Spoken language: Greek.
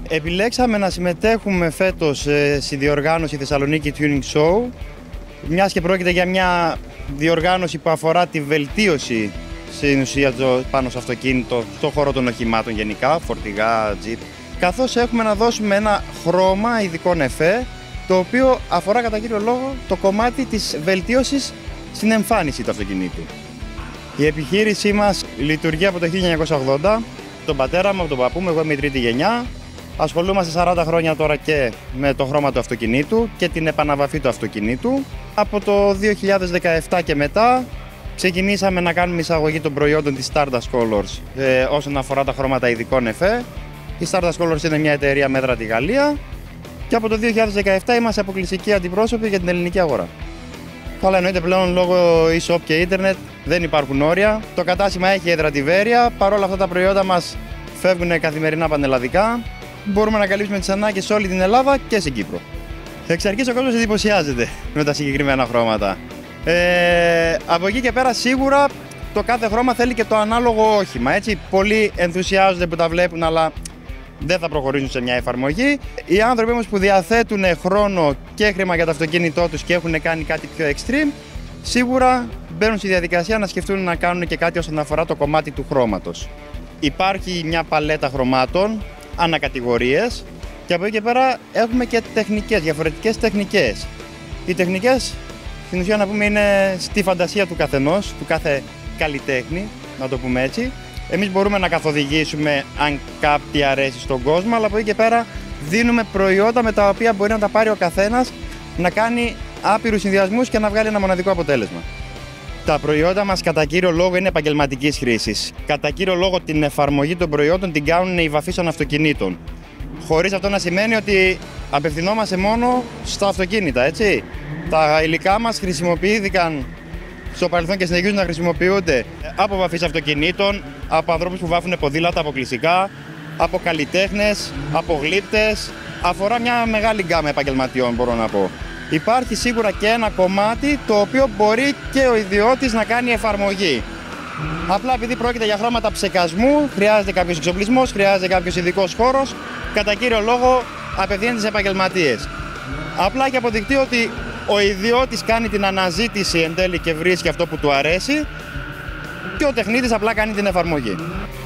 Επιλέξαμε να συμμετέχουμε φέτος στη διοργάνωση Θεσσαλονίκη Tuning Show, μιας και πρόκειται για μια διοργάνωση που αφορά τη βελτίωση στην ουσία πάνω στο αυτοκίνητο, στον χώρο των οχημάτων γενικά, φορτηγά, τζιπ, καθώς έχουμε να δώσουμε ένα χρώμα ειδικών εφέ, το οποίο αφορά κατά κύριο λόγο το κομμάτι της βελτίωσης στην εμφάνιση του αυτοκινήτου. Η επιχείρησή μας λειτουργεί από το 1980, τον πατέρα μου, από τον παππού μου, εγώ είμαι η τρίτη γενιά. Ασχολούμαστε 40 χρόνια τώρα και με το χρώμα του αυτοκινήτου και την επαναβαφή του αυτοκινήτου. Από το 2017 και μετά ξεκινήσαμε να κάνουμε εισαγωγή των προϊόντων της Stardust Colors όσον αφορά τα χρώματα ειδικών εφέ. Η Stardust Colors είναι μια εταιρεία μέτρα τη Γαλλία και από το 2017 είμαστε αποκλειστικοί αντιπρόσωποι για την ελληνική αγορά. Αλλά εννοείται πλέον λόγω e-shop και ίντερνετ δεν υπάρχουν όρια. Το κατάστημα έχει έδρα τη Βέρεια, παρόλα αυτά τα προϊόντα μας φεύγουν καθημερινά πανελλαδικά. Μπορούμε να καλύψουμε τις ανάγκες σε όλη την Ελλάδα και στην Κύπρο. Εξ αρχής ο κόσμος εντυπωσιάζεται με τα συγκεκριμένα χρώματα. Από εκεί και πέρα σίγουρα το κάθε χρώμα θέλει και το ανάλογο όχημα. Έτσι. Πολλοί ενθουσιάζονται που τα βλέπουν, αλλά δεν θα προχωρήσουν σε μια εφαρμογή. Οι άνθρωποι όμως που διαθέτουν χρόνο και χρήμα για το αυτοκίνητό τους και έχουν κάνει κάτι πιο extreme, σίγουρα μπαίνουν στη διαδικασία να σκεφτούν να κάνουν και κάτι όσον αφορά το κομμάτι του χρώματος. Υπάρχει μια παλέτα χρωμάτων, ανακατηγορίες, και από εκεί και πέρα έχουμε και τεχνικές, διαφορετικές τεχνικές. Οι τεχνικές, στην ουσία να πούμε, είναι στη φαντασία του καθενός, του κάθε καλλιτέχνη, να το πούμε έτσι. Εμείς μπορούμε να καθοδηγήσουμε αν κάτι αρέσει στον κόσμο, αλλά από εκεί και πέρα δίνουμε προϊόντα με τα οποία μπορεί να τα πάρει ο καθένας, να κάνει άπειρους συνδυασμούς και να βγάλει ένα μοναδικό αποτέλεσμα. Τα προϊόντα μας κατά κύριο λόγο είναι επαγγελματικής χρήσης. Κατά κύριο λόγο την εφαρμογή των προϊόντων την κάνουν οι βαφείς των αυτοκινήτων. Χωρίς αυτό να σημαίνει ότι απευθυνόμαστε μόνο στα αυτοκίνητα, έτσι. Τα υλικά μας χρησιμοποιήθηκαν στο παρελθόν και συνεχίζουν να χρησιμοποιούνται από βαφείς αυτοκινήτων, από ανθρώπους που βάφουν ποδήλατα αποκλειστικά, από καλλιτέχνες, από γλύπτες. Αφορά μια μεγάλη γκάμα επαγγελματιών, μπορώ να πω. Υπάρχει σίγουρα και ένα κομμάτι το οποίο μπορεί και ο ιδιώτης να κάνει εφαρμογή. Απλά επειδή πρόκειται για χρώματα ψεκασμού, χρειάζεται κάποιος εξοπλισμός, χρειάζεται κάποιος ειδικός χώρος. Κατά κύριο λόγο απευθύνεται σε επαγγελματίες. Απλά έχει αποδειχτεί ότι ο ιδιώτης κάνει την αναζήτηση εν τέλει και βρίσκει αυτό που του αρέσει και ο τεχνίτης απλά κάνει την εφαρμογή.